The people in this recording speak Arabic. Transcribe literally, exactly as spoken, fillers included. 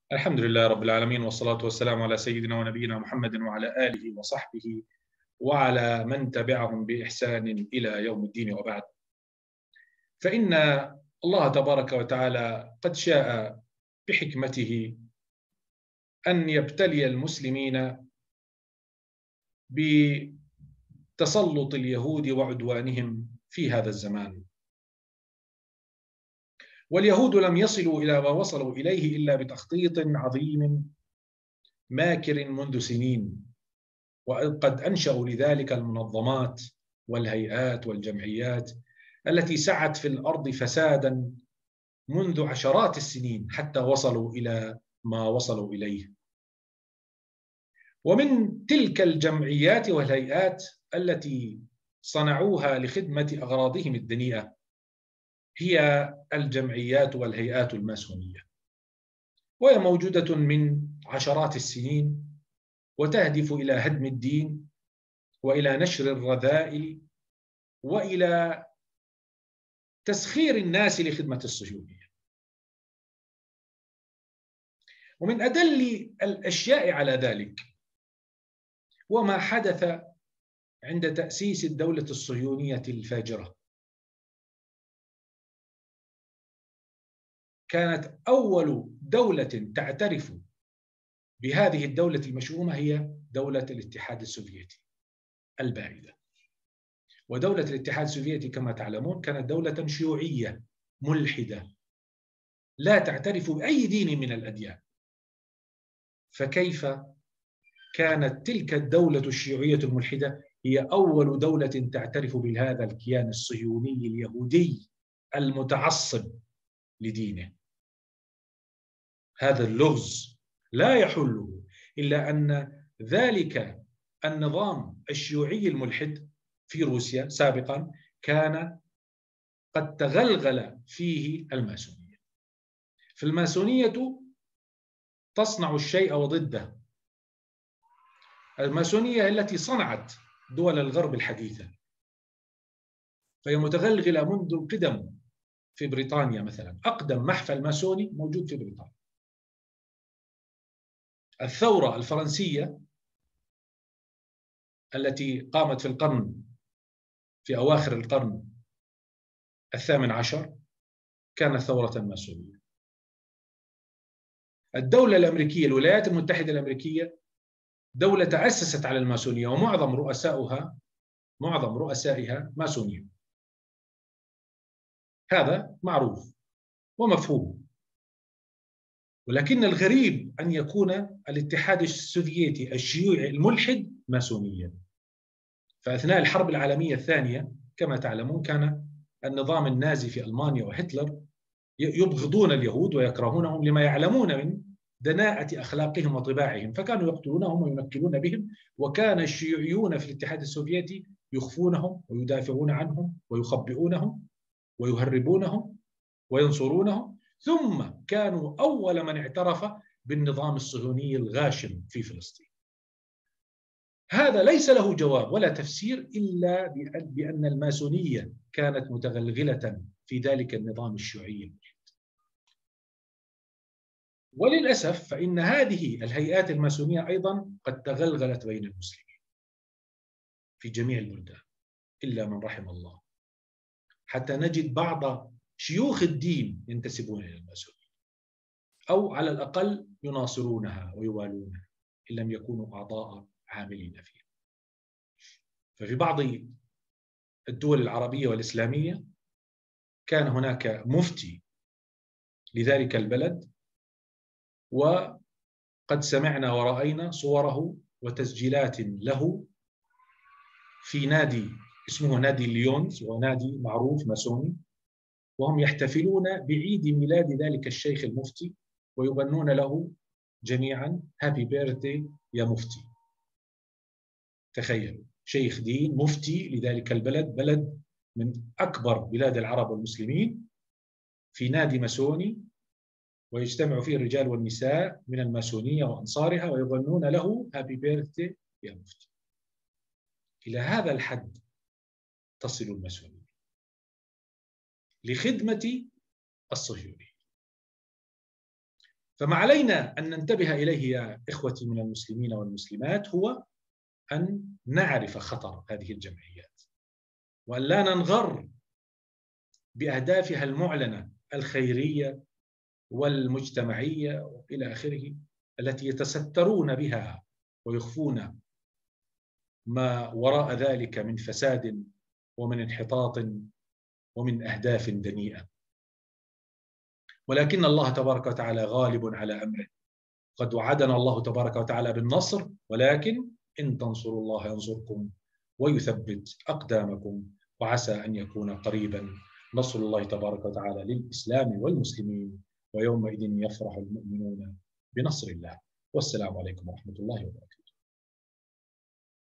الحمد لله رب العالمين، والصلاة والسلام على سيدنا ونبينا محمد وعلى آله وصحبه وعلى من تبعهم بإحسان إلى يوم الدين، وبعد. فإن الله تبارك وتعالى قد شاء بحكمته أن يبتلي المسلمين بتسلط اليهود وعدوانهم في هذا الزمان. واليهود لم يصلوا إلى ما وصلوا إليه إلا بتخطيط عظيم ماكر منذ سنين، وقد أنشأوا لذلك المنظمات والهيئات والجمعيات التي سعت في الأرض فسادا منذ عشرات السنين حتى وصلوا إلى ما وصلوا إليه. ومن تلك الجمعيات والهيئات التي صنعوها لخدمة أغراضهم الدنيئة هي الجمعيات والهيئات الماسونية، وهي موجودة من عشرات السنين وتهدف إلى هدم الدين وإلى نشر الرذائل وإلى تسخير الناس لخدمة الصهيونية. ومن أدل الأشياء على ذلك وما حدث عند تأسيس الدولة الصهيونية الفاجرة. كانت أول دولة تعترف بهذه الدولة المشؤومة هي دولة الاتحاد السوفيتي البائدة. ودولة الاتحاد السوفيتي كما تعلمون كانت دولة شيوعية ملحدة لا تعترف بأي دين من الأديان. فكيف كانت تلك الدولة الشيوعية الملحدة هي أول دولة تعترف بهذا الكيان الصهيوني اليهودي المتعصب لدينه؟ هذا اللغز لا يحله إلا أن ذلك النظام الشيوعي الملحد في روسيا سابقا كان قد تغلغل فيه الماسونية. فالماسونية تصنع الشيء وضده. الماسونية التي صنعت دول الغرب الحديثة، فهي متغلغلة منذ القدم. في بريطانيا مثلا أقدم محفل ماسوني موجود في بريطانيا. الثورة الفرنسية التي قامت في القرن في أواخر القرن الثامن عشر كانت ثورة ماسونية. الدولة الأمريكية الولايات المتحدة الأمريكية دولة تأسست على الماسونية، ومعظم رؤسائها معظم رؤسائها ماسونيين. هذا معروف ومفهوم. ولكن الغريب أن يكون الاتحاد السوفيتي الشيوعي الملحد ماسونيا. فأثناء الحرب العالمية الثانية كما تعلمون كان النظام النازي في ألمانيا وهتلر يبغضون اليهود ويكرهونهم لما يعلمون من دناءة أخلاقهم وطباعهم، فكانوا يقتلونهم وينكلون بهم. وكان الشيوعيون في الاتحاد السوفيتي يخفونهم ويدافعون عنهم ويخبئونهم ويهربونهم وينصرونهم. ثم كانوا أول من اعترف بالنظام الصهيوني الغاشم في فلسطين. هذا ليس له جواب ولا تفسير إلا بأن الماسونية كانت متغلغلة في ذلك النظام الشيوعي. وللأسف فإن هذه الهيئات الماسونية أيضا قد تغلغلت بين المسلمين في جميع البلدان إلا من رحم الله، حتى نجد بعض شيوخ الدين ينتسبون إلى الماسونية أو على الأقل يناصرونها ويوالونها إن لم يكونوا أعضاء عاملين فيها. ففي بعض الدول العربية والإسلامية كان هناك مفتي لذلك البلد، وقد سمعنا ورأينا صوره وتسجيلات له في نادي اسمه نادي ليونز، ونادي معروف ماسوني، وهم يحتفلون بعيد ميلاد ذلك الشيخ المفتي ويغنون له جميعا هابي بيرثدي يا مفتي. تخيلوا، شيخ دين مفتي لذلك البلد، بلد من أكبر بلاد العرب والمسلمين، في نادي ماسوني، ويجتمع فيه الرجال والنساء من الماسونية وأنصارها ويغنون له هابي بيرثدي يا مفتي. إلى هذا الحد تصل الماسونية لخدمة الصهيونية. فما علينا أن ننتبه إليه يا إخوتي من المسلمين والمسلمات هو أن نعرف خطر هذه الجمعيات، وأن لا ننغر بأهدافها المعلنة الخيرية والمجتمعية وإلى آخره، التي يتسترون بها ويخفون ما وراء ذلك من فساد ومن انحطاط ومن أهداف دنيئة. ولكن الله تبارك وتعالى غالب على أمره، قد وعدنا الله تبارك وتعالى بالنصر، ولكن إن تنصروا الله ينصركم ويثبت أقدامكم، وعسى أن يكون قريبا نصر الله تبارك وتعالى للإسلام والمسلمين، ويومئذ يفرح المؤمنون بنصر الله. والسلام عليكم ورحمة الله وبركاته.